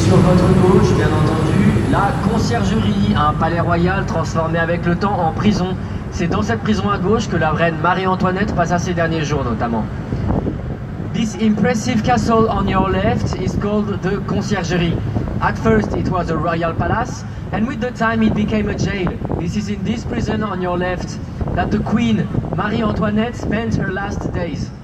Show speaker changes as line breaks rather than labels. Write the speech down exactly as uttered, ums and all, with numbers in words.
sur votre gauche, bien entendu, la conciergerie, un palais royal transformé avec le temps en prison. C'est dans cette prison à gauche que la reine Marie-Antoinette passa ses derniers jours notamment. This impressive castle on your left is called the conciergerie. At first it was a royal palace, and with the time it became a jail. This is in this prison on your left that the Queen Marie-Antoinette spent her last days.